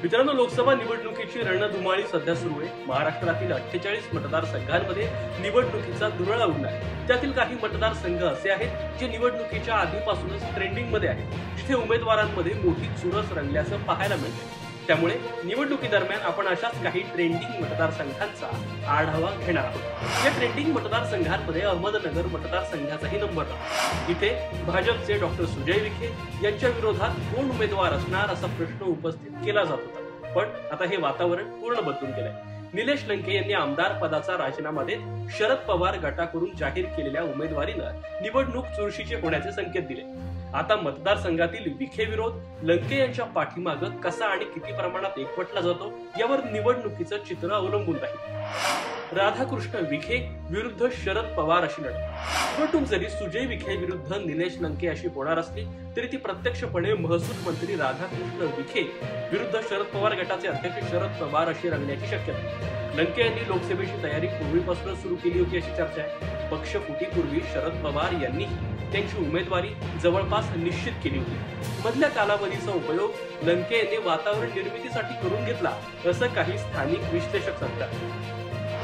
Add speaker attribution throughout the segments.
Speaker 1: मित्रांनो, लोकसभा निवडणुकीची रणधुमाळी सध्या सुरू आहे। महाराष्ट्रातील 48 मतदारसंघांमध्ये निवडणुकीचा धुरळा उडला आहे। त्यातील काही मतदारसंघ असे आहेत जे निवडणुकीच्या आधीपासूनच ट्रेंडिंगमध्ये आहेत, जिथे उमेदवारांमध्ये मोठी चुरस रंगल्याचं पाहायला मिळते। त्यामुळे निवडणुकीदरम्यान आपण अशाच काही ट्रेंडिंग मतदारसंघांचा आढावा घेणार आहोत। या ट्रेंडिंग मतदारसंघांमध्ये अहमदनगर मतदारसंघाचाही नंबर आहे। इथे भाजपचे डॉक्टर सुजय विखे यांच्या विरोधात कोण उमेदवार असणार असा प्रश्न उपस्थित केला जात होता, पण आता हे वातावरण पूर्ण बदलून गेलंय। निलेश लंके यांनी आमदार पदाचा राजीनामा देत शरद पवार गटाकडून जाहीर केलेल्या उमेदवारीनं निवडणूक चुरशीचे होण्याचे संकेत दिले। आता मतदारसंघातील विखे विरोध लंके यांच्या पाठीमागे कसा आणि किती प्रमाणात एकवटला जातो यावर निवडणुकीचं चित्र अवलंबून राहील। राधाकृष्ण विखे विरुद्ध शरद पवार अशी लढत। निवडणूक जरी सुजय विखे विरुद्ध निलेश लंके अशी होणार असली तरी ती प्रत्यक्षपणे महसूल मंत्री राधाकृष्ण विखे विरुद्ध शरद पवार गटाचे अध्यक्ष शरद पवार अशी रंगण्याची शक्यता। लंके यांनी लोकसभेची तयारी पूर्वीपासूनच सुरू केली होती अशी चर्चा आहे। पक्ष फुटीपूर्वी शरद पवार यांनी त्यांची उमेदवारी जवळपास निश्चित केली होती। मधल्या कालावधीचा उपयोग लंके यांनी वातावरण निर्मितीसाठी करून घेतला असं काही स्थानिक विश्लेषक सांगतात।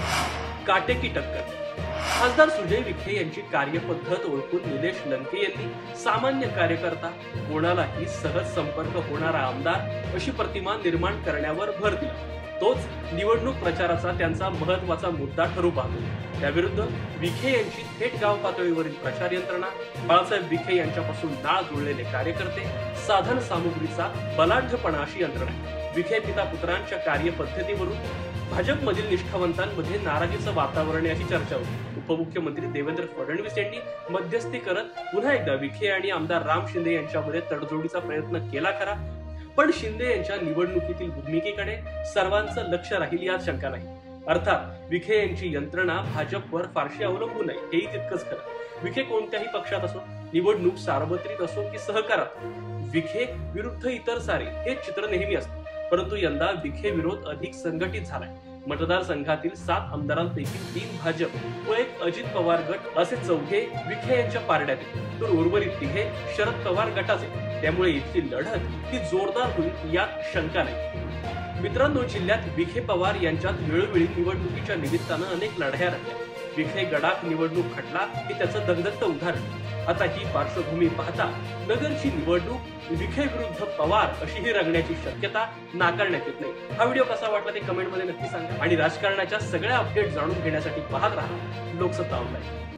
Speaker 1: काटेकी टक्कर। खासदार सुजय विखे यांची कार्यपद्धत ओळखून निलेश लंके यांनी सामान्य कार्यकर्ता, कोणालाही सहज संपर्क होणारा आमदार अशी प्रतिमा निर्माण करण्यावर भर दिला। तोच निवडणूक प्रचाराचा त्यांचा महत्वाचा मुद्दा ठरू पाहतो। त्याविरुद्ध विखे यांची थेट गाव पातळीवरील प्रचार यंत्रणा, बाळासाहेब विखे यांच्यापासून नाळ जुळलेले कार्यकर्ते, साधन सामुग्रीचा बलाढ्यपणा अशी यंत्रणा। विखे पिता पुत्रांच्या कार्यपद्धतीवरून भाजपमधील निष्ठावंतांमध्ये नाराजीचं वातावरण आहे अशी चर्चा होती। उपमुख्यमंत्री देवेंद्र फडणवीस यांनी मध्यस्थी करत पुन्हा एकदा विखे आणि आमदार राम शिंदे यांच्यामध्ये तडजोडीचा प्रयत्न केला खरा, पण शिंदे यांच्या निवडणुकीतील भूमिकेकडे सर्वांचं लक्ष राहील यात शंका नाही। अर्थात विखे यांची यंत्रणा भाजपवर फारशी अवलंबून नाही हेही तितकंच खरं। विखे कोणत्याही पक्षात असो, निवडणूक सार्वत्रिक असो की सहकारात, विखे विरुद्ध इतर सारे हे चित्र नेहमी असते। परंतु यंदा विखे विरोध अधिक संघटित झालाय। मतदारसंघातील 7 आमदारांपैकी 3 भाजप व 1 अजित पवार गट असे चौघे विखे यांच्या पारड्यात आहेत, तर उर्वरित 3 शरद पवार गटाचे। त्यामुळे इथली लढत ही जोरदार होईल यात शंका नाही। मित्रांनो, जिल्ह्यात विखे पवार यांच्यात वेळोवेळी निवडणुकीच्या निमित्तानं अनेक लढाया रंगल्या। विखे गडाख निवडणूक खटला हे त्याचं दगदगतं उदाहरण। आता ही पार्श्वभूमी पाहता नगरची निवडणूक विखे विरुद्ध पवार अशी ही रंगण्याची शक्यता नाकारण्यात येत नाही। हा व्हिडिओ कसा वाटला ते कमेंट मध्ये नक्की सांगा आणि राजकारणाच्या सगळ्या अपडेट जाणून घेण्यासाठी पाहत राहा लोकसत्ता ऑनलाईन।